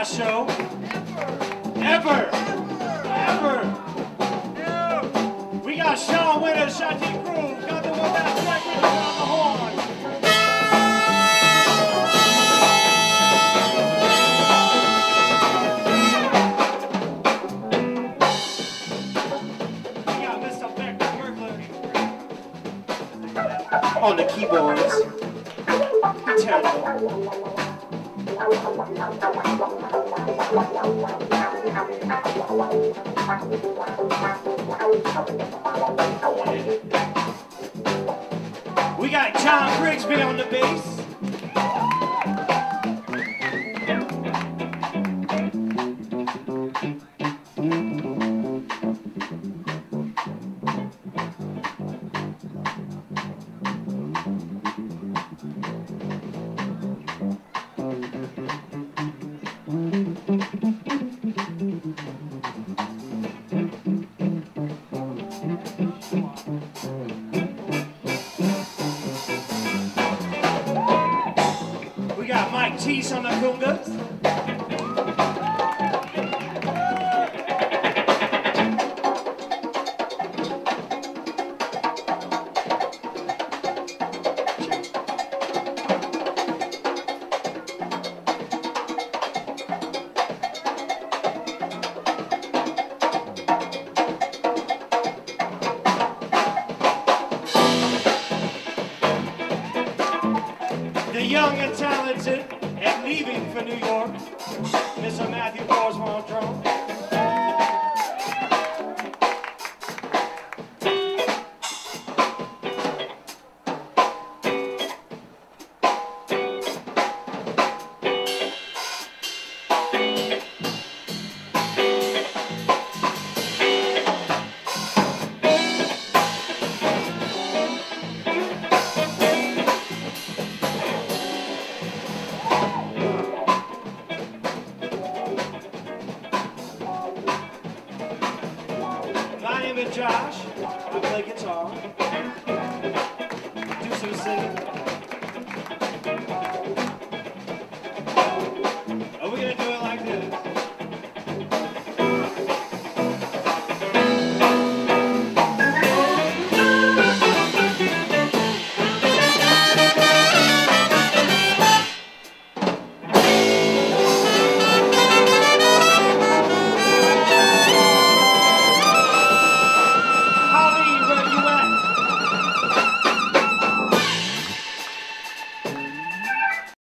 last show ever. We got Sean Winter, Shanti Groove, got the one that's right with us on the horn. We got Mr. Beck Burglar on the keyboards. Terrible. We got John Grigsby on the bass. We got Mike Teese on the congas. The young and talented and leaving for New York, Mr. Matthew Borsma on drum. My name is Josh. I play guitar, do some singing.